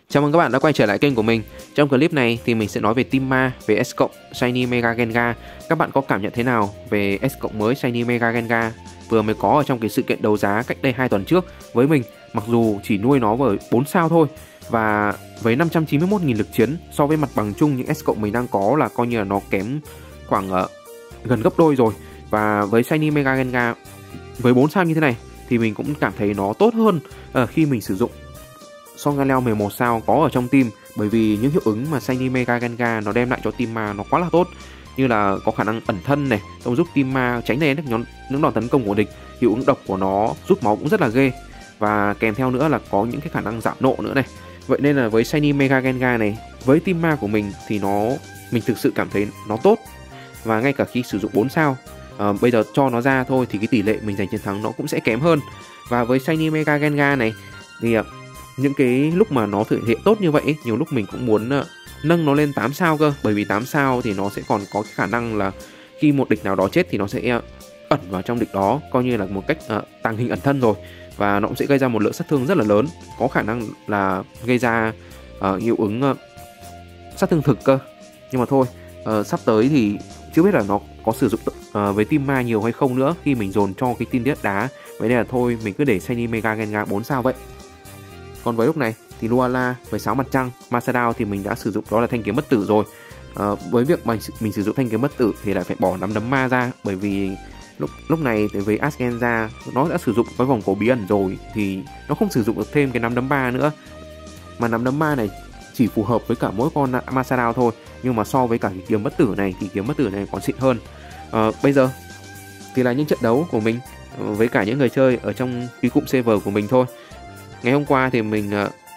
Chào mừng các bạn đã quay trở lại kênh của mình. Trong clip này thì mình sẽ nói về team ma, về S cộng Shiny Mega Gengar. Các bạn có cảm nhận thế nào về S cộng mới Shiny Mega Gengar vừa mới có ở trong cái sự kiện đấu giá cách đây 2 tuần trước với mình, mặc dù chỉ nuôi nó với 4 sao thôi và với 591.000 lực chiến so với mặt bằng chung những S cộng mình đang có là coi như là nó kém khoảng gần gấp đôi rồi. Và với Shiny Mega Gengar với 4 sao như thế này thì mình cũng cảm thấy nó tốt hơn khi mình sử dụng Solgaleo 11 sao có ở trong team, bởi vì những hiệu ứng mà Shiny Mega Gengar nó đem lại cho team ma nó quá là tốt, như là có khả năng ẩn thân này, xong giúp team ma tránh né được những đòn tấn công của địch. Hiệu ứng độc của nó rút máu cũng rất là ghê, và kèm theo nữa là có những cái khả năng giảm nộ nữa này. Vậy nên là với Shiny Mega Gengar này, với team ma của mình thì mình thực sự cảm thấy nó tốt. Và ngay cả khi sử dụng 4 sao, bây giờ cho nó ra thôi thì cái tỷ lệ mình giành chiến thắng nó cũng sẽ kém hơn. Và với Shiny Mega Gengar này thì những cái lúc mà nó thể hiện tốt như vậy, nhiều lúc mình cũng muốn nâng nó lên 8 sao cơ, bởi vì 8 sao thì nó sẽ còn có cái khả năng là khi một địch nào đó chết thì nó sẽ ẩn vào trong địch đó, coi như là một cách tàng hình ẩn thân rồi, và nó cũng sẽ gây ra một lượng sát thương rất là lớn, có khả năng là gây ra hiệu ứng sát thương thực cơ. Nhưng mà thôi, sắp tới thì chưa biết là nó có sử dụng với team ma nhiều hay không nữa khi mình dồn cho cái team đất đá. Vậy nên là thôi mình cứ để Shiny Mega Gengar 4 sao vậy. Còn với lúc này thì Luala với 6 mặt trăng, Masadao thì mình đã sử dụng đó là thanh kiếm bất tử rồi. Với việc mình sử dụng thanh kiếm bất tử thì lại phải bỏ nắm đấm ma ra, bởi vì lúc này thì với Asgenza nó đã sử dụng cái vòng cổ bí ẩn rồi thì nó không sử dụng được thêm cái nắm đấm ma nữa, mà nắm đấm ma này chỉ phù hợp với cả mỗi con Masadao thôi. Nhưng mà so với cả cái kiếm bất tử này thì kiếm bất tử này còn xịn hơn. Bây giờ thì là những trận đấu của mình với cả những người chơi ở trong cái cụm server của mình thôi. Ngày hôm qua thì mình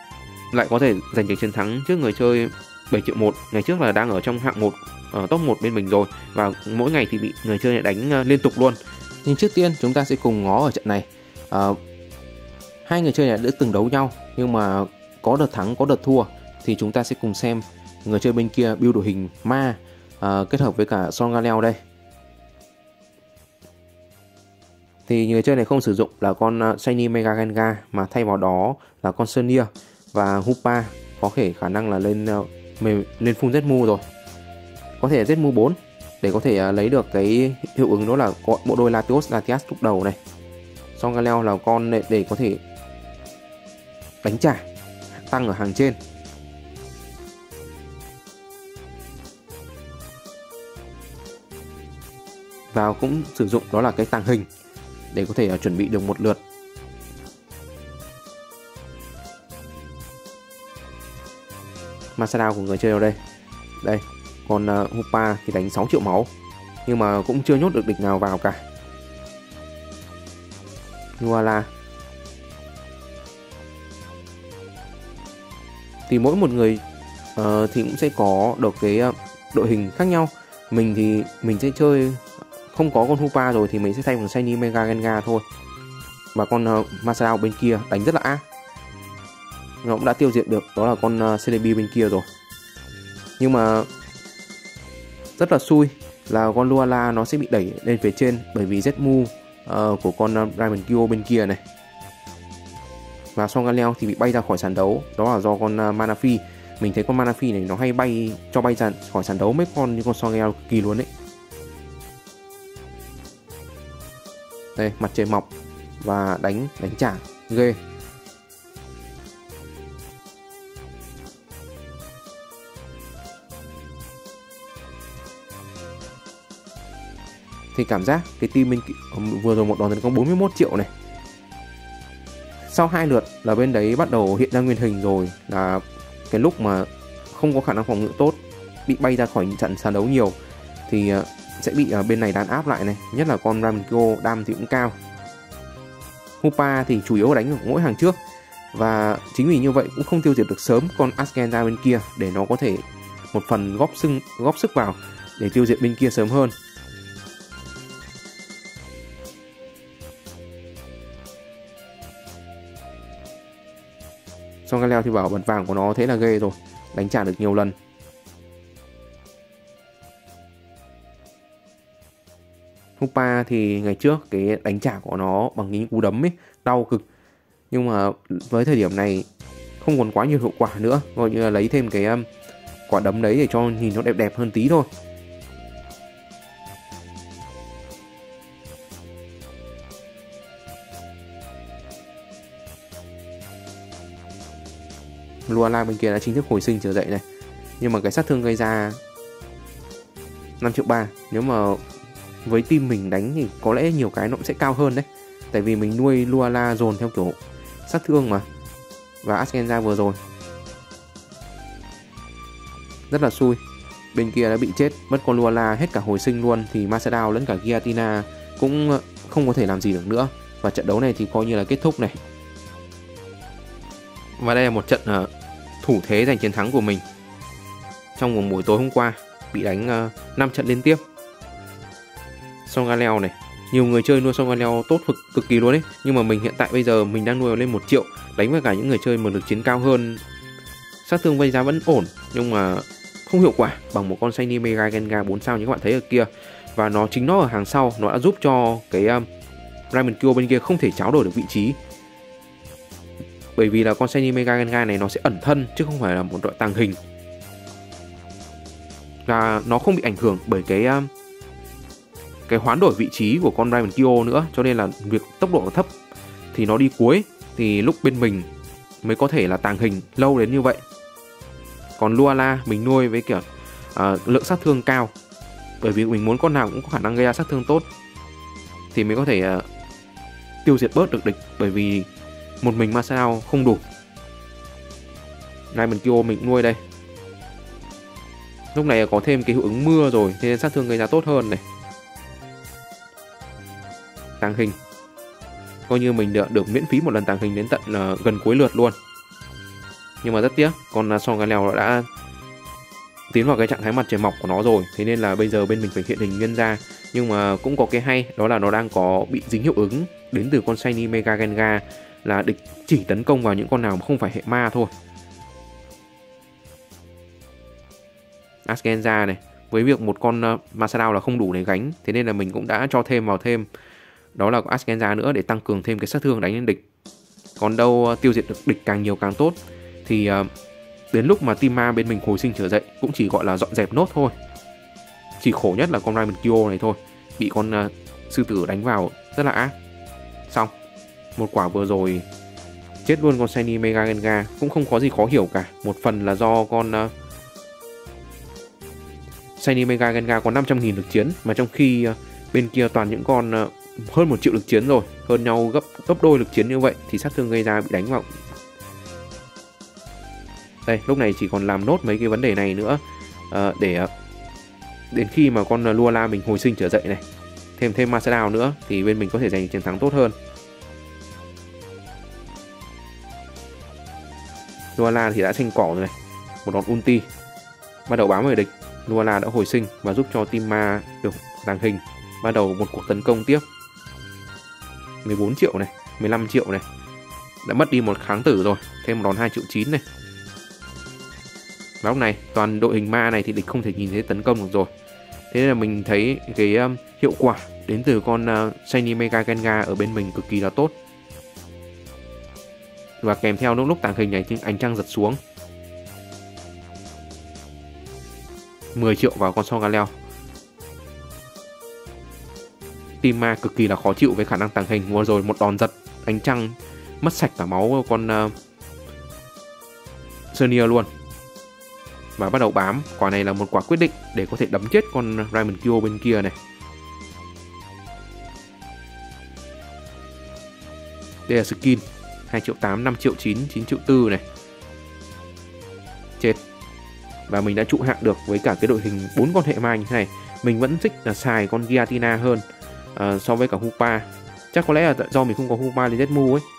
lại có thể giành được chiến thắng trước người chơi 7 triệu 1. Ngày trước là đang ở trong hạng 1, top 1 bên mình rồi, và mỗi ngày thì bị người chơi này đánh liên tục luôn. Nhưng trước tiên chúng ta sẽ cùng ngó ở trận này. Hai người chơi này đã từng đấu nhau, nhưng mà có đợt thắng có đợt thua. Thì chúng ta sẽ cùng xem người chơi bên kia build đội hình ma kết hợp với cả Solgaleo đây. Thì người chơi này không sử dụng là con Shiny Mega Gengar, mà thay vào đó là con Senia và Hoopa, có thể khả năng là lên full Zmu rồi. Có thể Zmu 4 để có thể lấy được cái hiệu ứng đó là bộ đôi Latios lúc đầu này. Solgaleo là con để có thể đánh trả tăng ở hàng trên. Và cũng sử dụng đó là cái tàng hình để có thể chuẩn bị được một lượt. Masadao của người chơi ở đây. Đây, còn Hoopa thì đánh 6 triệu máu, nhưng mà cũng chưa nhốt được địch nào vào cả. Luala thì mỗi một người thì cũng sẽ có được cái đội hình khác nhau. Mình thì mình sẽ chơi không có con Hoopa rồi thì mình sẽ thay bằng Shiny Mega Gengar thôi. Và con Masadao bên kia đánh rất là ác, nó cũng đã tiêu diệt được đó là con CDB bên kia rồi. Nhưng mà rất là xui là con Luala nó sẽ bị đẩy lên phía trên bởi vì Zmu của con Diamond Kyo bên kia này. Và Solgaleo thì bị bay ra khỏi sàn đấu, đó là do con Manaphy. Mình thấy con Manaphy này nó hay bay ra khỏi sàn đấu mấy con như con Solgaleo cực kỳ luôn đấy. Đây, mặt trời mọc và đánh trả ghê. Thì cảm giác cái team bên vừa rồi một đòn tấn công 41 triệu này. Sau 2 lượt là bên đấy bắt đầu hiện ra nguyên hình rồi, là cái lúc mà không có khả năng phòng ngự tốt, bị bay ra khỏi trận sàn đấu nhiều thì sẽ bị bên này đàn áp lại này, nhất là con Ramiko đam thì cũng cao. Hoopa thì chủ yếu đánh ở mỗi hàng trước, và chính vì như vậy cũng không tiêu diệt được sớm con Asgenza bên kia, để nó có thể một phần góp sức vào để tiêu diệt bên kia sớm hơn. Solgaleo thì bảo bật vàng của nó thế là ghê rồi, đánh trả được nhiều lần. Hoopa thì ngày trước cái đánh trả của nó bằng những cú đấm ấy đau cực, nhưng mà với thời điểm này không còn quá nhiều hiệu quả nữa, coi như là lấy thêm cái quả đấm đấy để cho nhìn nó đẹp đẹp hơn tí thôi. Luala bên kia đã chính thức hồi sinh trở dậy này, nhưng mà cái sát thương gây ra 5,3 triệu. Nếu mà với team mình đánh thì có lẽ nhiều cái nó cũng sẽ cao hơn đấy, tại vì mình nuôi Luala dồn theo kiểu sát thương mà. Và Askenza vừa rồi rất là xui, bên kia đã bị chết, mất con Luala hết cả hồi sinh luôn, thì Masadao lẫn cả Giratina cũng không có thể làm gì được nữa, và trận đấu này thì coi như là kết thúc này. Và đây là một trận thủ thế giành chiến thắng của mình trong một buổi tối hôm qua, bị đánh 5 trận liên tiếp. Songaleo này, nhiều người chơi nuôi Songaleo tốt cực kỳ luôn đấy, nhưng mà mình hiện tại bây giờ mình đang nuôi lên 1 triệu, đánh với cả những người chơi mà lực chiến cao hơn, sát thương gây ra vẫn ổn, nhưng mà không hiệu quả bằng một con Shiny Mega Gengar 4 sao như các bạn thấy ở kia. Và chính nó ở hàng sau, nó đã giúp cho cái Diamond Kyo bên kia không thể tráo đổi được vị trí, bởi vì là con Shiny Mega Gengar này nó sẽ ẩn thân chứ không phải là một đội tàng hình, và nó không bị ảnh hưởng bởi cái hoán đổi vị trí của con Diamond Kyo nữa, cho nên là việc tốc độ thấp thì nó đi cuối, thì lúc bên mình mới có thể là tàng hình lâu đến như vậy. Còn Luala mình nuôi với kiểu lượng sát thương cao, bởi vì mình muốn con nào cũng có khả năng gây ra sát thương tốt thì mới có thể tiêu diệt bớt được địch, bởi vì một mình Masadao không đủ. Diamond Kyo mình nuôi đây, lúc này có thêm cái hiệu ứng mưa rồi, thế nên sát thương gây ra tốt hơn này. Tàng hình, coi như mình được miễn phí một lần tàng hình đến tận gần cuối lượt luôn. Nhưng mà rất tiếc, con Songaleo đã tiến vào cái trạng thái mặt trời mọc của nó rồi, thế nên là bây giờ bên mình phải hiện hình nhân ra. Nhưng mà cũng có cái hay, đó là nó đang có bị dính hiệu ứng đến từ con Shiny Mega Gengar, là địch chỉ tấn công vào những con nào mà không phải hệ ma thôi. Askenza này, với việc một con Masadao là không đủ để gánh, thế nên là mình cũng đã cho thêm vào đó là có Askenza nữa để tăng cường thêm cái sát thương đánh lên địch. Còn đâu tiêu diệt được địch càng nhiều càng tốt, thì đến lúc mà team ma bên mình hồi sinh trở dậy cũng chỉ gọi là dọn dẹp nốt thôi. Chỉ khổ nhất là con Diamond Kyo này thôi, bị con sư tử đánh vào rất là ác. Xong, một quả vừa rồi chết luôn con Shiny Mega Gengar, cũng không có gì khó hiểu cả. Một phần là do con Shiny Mega Gengar có 500.000 lực chiến, mà trong khi bên kia toàn những con hơn 1 triệu lực chiến rồi, hơn nhau gấp đôi lực chiến như vậy, thì sát thương gây ra bị đánh vào. Đây, lúc này chỉ còn làm nốt mấy cái vấn đề này nữa, để đến khi mà con Luala mình hồi sinh trở dậy này, thêm Masadao nữa, thì bên mình có thể giành chiến thắng tốt hơn. Luala thì đã xanh cỏ rồi này, một đòn ulti bắt đầu bám về địch. Luala đã hồi sinh và giúp cho team ma được tàng hình, bắt đầu một cuộc tấn công tiếp. 14 triệu này, 15 triệu này, đã mất đi một kháng tử rồi, thêm một đòn 2,9 triệu này. Và lúc này toàn đội hình ma này thì địch không thể nhìn thấy tấn công được rồi, thế nên là mình thấy cái hiệu quả đến từ con Shiny Mega Gengar ở bên mình cực kỳ là tốt. Và kèm theo lúc tàng hình này thì ánh trăng giật xuống, 10 triệu vào con Songaleo. Team ma cực kỳ là khó chịu với khả năng tàng hình, vừa rồi một đòn giật ánh trăng mất sạch cả máu con Senior luôn, và bắt đầu bám. Quả này là một quả quyết định để có thể đấm chết con Diamond Kyo bên kia này. Đây là skin 2,8 triệu, 5,9 triệu, 9,4 triệu này. Chết. Và mình đã trụ hạng được với cả cái đội hình 4 con hệ ma như thế này. Mình vẫn thích là xài con Giratina hơn so với cả Hoopa. Chắc có lẽ là do mình không có Hoopa lên Zmu ấy.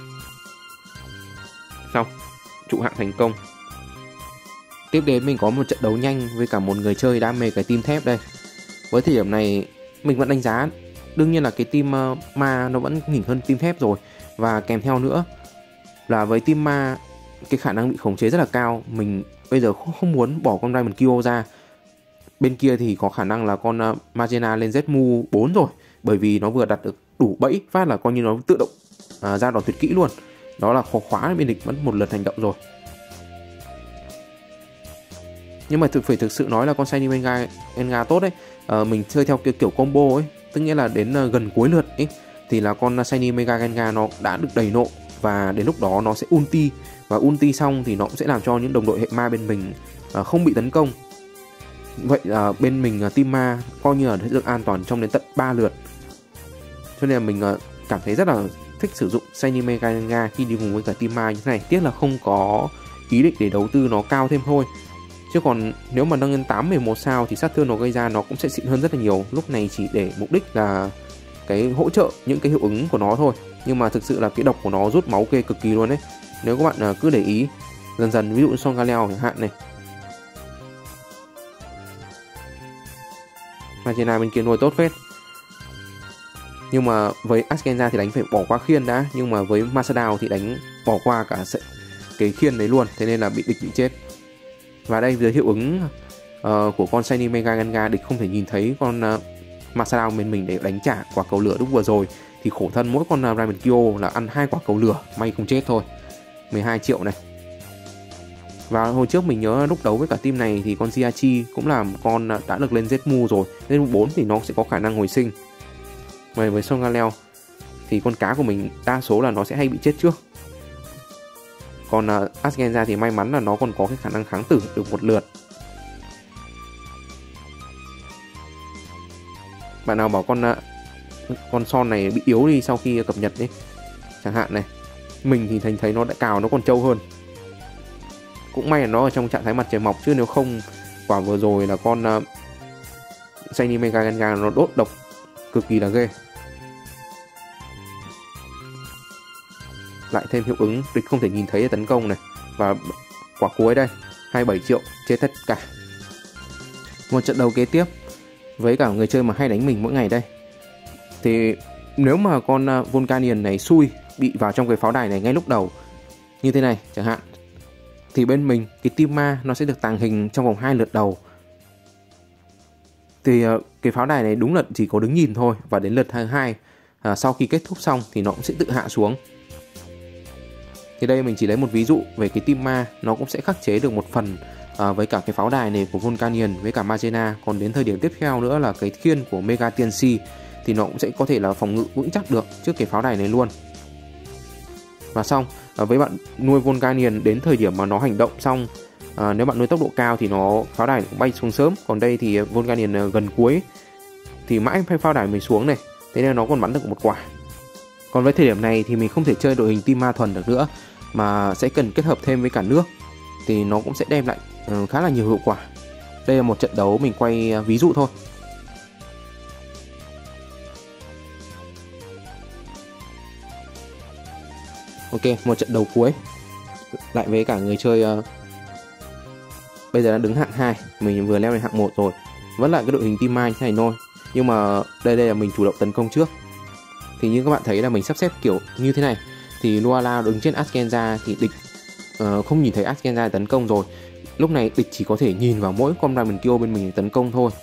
Xong, trụ hạng thành công. Tiếp đến mình có một trận đấu nhanh với cả một người chơi đam mê cái team thép đây. Với thời điểm này mình vẫn đánh giá, đương nhiên là cái team ma nó vẫn nhỉnh hơn team thép rồi. Và kèm theo nữa là với team ma cái khả năng bị khống chế rất là cao. Mình bây giờ không muốn bỏ con Diamond Kyo ra. Bên kia thì có khả năng là con Magena lên Zmu 4 rồi, bởi vì nó vừa đặt được đủ bẫy phát là coi như nó tự động ra đòn tuyệt kỹ luôn. đó là khóa bên địch mất một lượt hành động rồi. Nhưng mà phải thực sự nói là con Shiny Megagengar tốt đấy. Mình chơi theo kiểu combo ấy, tức nghĩa là đến gần cuối lượt ấy thì là con Shiny Megagengar nó đã được đầy nộ, và đến lúc đó nó sẽ ulti, và ulti xong thì nó cũng sẽ làm cho những đồng đội hệ ma bên mình không bị tấn công. Vậy bên mình team ma coi như là được an toàn trong đến tận 3 lượt. Cho nên là mình cảm thấy rất là thích sử dụng Shiny Megagengar khi đi cùng với cả team ma như thế này. Tiếc là không có ý định để đầu tư nó cao thêm thôi. Chứ còn nếu mà nâng lên 8, 11 sao thì sát thương nó gây ra nó cũng sẽ xịn hơn rất là nhiều. Lúc này chỉ để mục đích là cái hỗ trợ những cái hiệu ứng của nó thôi. Nhưng mà thực sự là cái độc của nó rút máu kê cực kỳ luôn đấy. Nếu các bạn cứ để ý dần dần, ví dụ như Son Galeo chẳng hạn này, Magena bên kia nuôi tốt phết. Nhưng mà với Askenza thì đánh phải bỏ qua khiên đã. Nhưng mà với Masadao thì đánh bỏ qua cả cái khiên đấy luôn. Thế nên là địch bị chết. Và đây dưới hiệu ứng của con Shiny Megagengar, địch không thể nhìn thấy con Masadao bên mình để đánh trả quả cầu lửa lúc vừa rồi. Thì khổ thân mỗi con Ramen Kyo là ăn 2 quả cầu lửa, may không chết thôi. 12 triệu này. Và hồi trước mình nhớ lúc đấu với cả team này thì con Jiachi cũng là con đã được lên Zmu rồi. Lên 4 thì nó sẽ có khả năng hồi sinh. Với Son Galeo thì con cá của mình đa số là nó sẽ hay bị chết trước. Còn Askenza thì may mắn là nó còn có cái khả năng kháng tử được một lượt. Bạn nào bảo con Son này bị yếu đi sau khi cập nhật đấy chẳng hạn này, mình thì thấy nó đã cào nó còn trâu hơn. Cũng may là nó ở trong trạng thái mặt trời mọc, chứ nếu không quả vừa rồi là con Shiny Megagengar nó đốt độc cực kỳ là ghê. Lại thêm hiệu ứng địch không thể nhìn thấy để tấn công này. Và quả cuối đây 27 triệu chết tất cả. Một trận đấu kế tiếp với cả người chơi mà hay đánh mình mỗi ngày đây, thì nếu mà con Volcanion này xui bị vào trong cái pháo đài này ngay lúc đầu như thế này chẳng hạn, thì bên mình cái team ma nó sẽ được tàng hình trong vòng 2 lượt đầu. Thì cái pháo đài này đúng là chỉ có đứng nhìn thôi. Và đến lượt 22 sau khi kết thúc xong thì nó cũng sẽ tự hạ xuống. Thì đây mình chỉ lấy một ví dụ về cái team ma, nó cũng sẽ khắc chế được một phần với cả cái pháo đài này của Volcanion với cả Magena. Còn đến thời điểm tiếp theo nữa là cái khiên của Mega TNC thì nó cũng sẽ có thể là phòng ngự vững chắc được trước cái pháo đài này luôn. Và xong, với bạn nuôi Volcanion đến thời điểm mà nó hành động xong, nếu bạn nuôi tốc độ cao thì pháo đài cũng bay xuống sớm. Còn đây thì Volcanion gần cuối thì mãi pháo đài mới xuống này, thế nên nó còn bắn được một quả. Còn với thời điểm này thì mình không thể chơi đội hình team ma thuần được nữa, mà sẽ cần kết hợp thêm với cả nước, thì nó cũng sẽ đem lại khá là nhiều hiệu quả. Đây là một trận đấu mình quay ví dụ thôi. Ok, một trận đấu cuối lại với cả người chơi bây giờ đã đứng hạng 2, mình vừa leo lên hạng 1 rồi. Vẫn là cái đội hình team ma như thế này thôi. Nhưng mà đây là mình chủ động tấn công trước. Thì như các bạn thấy là mình sắp xếp kiểu như thế này. Thì Luala đứng trên Askenza thì địch không nhìn thấy Askenza tấn công rồi. Lúc này địch chỉ có thể nhìn vào mỗi con Diamond Kyo bên mình để tấn công thôi.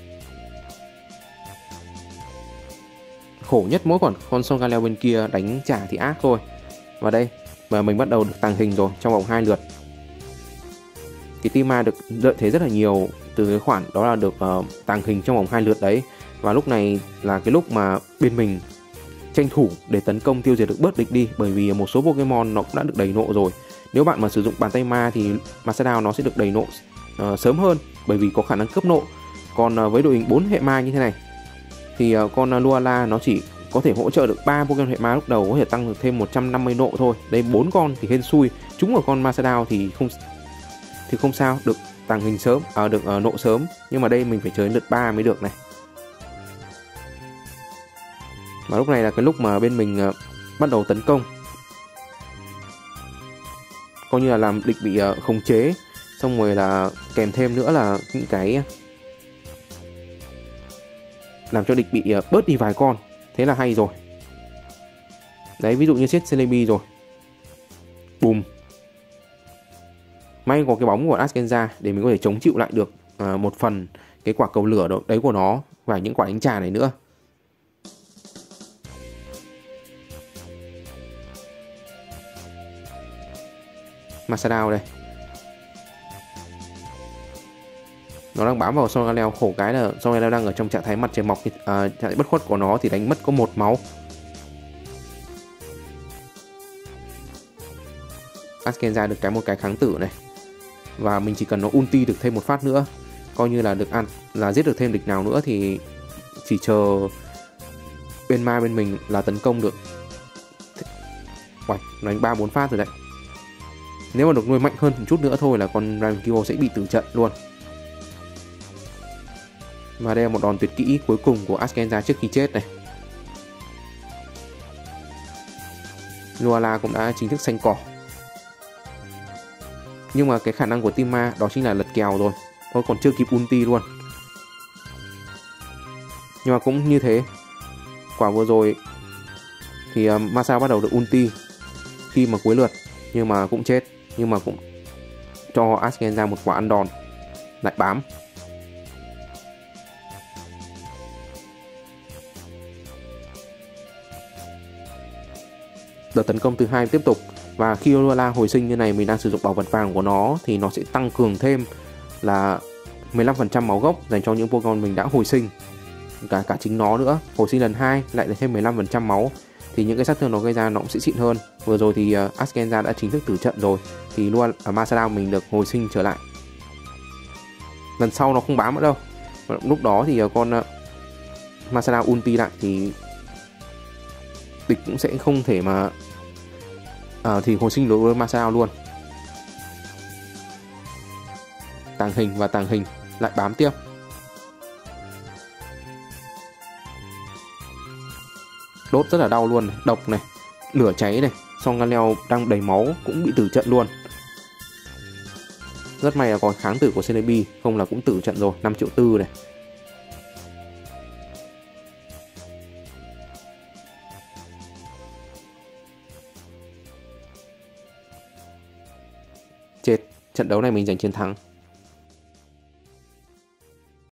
Khổ nhất mỗi con Son Galeo bên kia đánh trả thì ác thôi. Và đây, và mình bắt đầu được tàng hình rồi trong vòng 2 lượt. Cái team ma được lợi thế rất là nhiều từ cái khoản đó là được tàng hình trong vòng 2 lượt đấy. Và lúc này là cái lúc mà bên mình tranh thủ để tấn công tiêu diệt được bớt địch đi, bởi vì một số Pokemon nó cũng đã được đầy nộ rồi. Nếu bạn mà sử dụng bàn tay ma thì Masadao nó sẽ được đầy nộ sớm hơn, bởi vì có khả năng cấp nộ. Còn với đội hình 4 hệ ma như thế này thì con Luala nó chỉ có thể hỗ trợ được 3 Pokemon hệ ma lúc đầu, có thể tăng được thêm 150 nộ thôi. Đây 4 con thì hên xui, trúng vào con Masadao thì không sao, được tàng hình sớm, được nộ sớm. Nhưng mà đây mình phải chơi lượt 3 mới được này. Và lúc này là cái lúc mà bên mình bắt đầu tấn công, coi như là làm địch bị khống chế. Xong rồi là kèm thêm nữa là những cái làm cho địch bị bớt đi vài con. Thế là hay rồi. Đấy, ví dụ như chết Celebi rồi. Bùm. May có cái bóng của Askenza để mình có thể chống chịu lại được một phần cái quả cầu lửa đấy của nó và những quả đánh trả này nữa. Masada đây. Nó đang bám vào Song Galeo, khổ cái là Song Galeo đang ở trong trạng thái mặt trời mọc, trạng thái bất khuất của nó thì đánh mất có 1 máu. Askenza được một cái kháng tử này. Và mình chỉ cần nó ulti được thêm một phát nữa, coi như là được ăn, là giết được thêm địch nào nữa thì chỉ chờ bên ma bên mình là tấn công được. Uầy, nó đánh 3-4 phát rồi đấy. Nếu mà được nuôi mạnh hơn một chút nữa thôi là con Ravenkyo sẽ bị tử trận luôn. Và đây là một đòn tuyệt kỹ cuối cùng của Askenza trước khi chết này. Luala cũng đã chính thức xanh cỏ. Nhưng mà cái khả năng của team ma đó chính là lật kèo rồi. Thôi còn chưa kịp ulti luôn. Nhưng mà cũng như thế, quả vừa rồi thì Masao bắt đầu được ulti khi mà cuối lượt, nhưng mà cũng chết. Nhưng mà cũng cho Askenza một quả ăn đòn, lại bám. Đợt tấn công thứ 2 tiếp tục. Và khi Luala hồi sinh như này, mình đang sử dụng bảo vật vàng của nó thì nó sẽ tăng cường thêm là 15% máu gốc dành cho những Pokemon mình đã hồi sinh. Cả chính nó nữa, hồi sinh lần 2 lại được thêm 15% máu, thì những cái sát thương nó gây ra nó cũng sẽ xịn hơn. Vừa rồi thì Askenza đã chính thức tử trận rồi, thì Masada mình được hồi sinh trở lại. Lần sau nó không bám nữa đâu. Lúc đó thì con Masada ulti lại thì địch cũng sẽ không thể mà thì hồi sinh đối với Masada luôn. Tàng hình và tàng hình lại bám tiếp. Đốt rất là đau luôn này. Độc này, lửa cháy này. Song Galeo đang đầy máu cũng bị tử trận luôn. Rất may là có kháng tử của Celebi, không là cũng tử trận rồi. 5,4 triệu này. Chết, trận đấu này mình giành chiến thắng.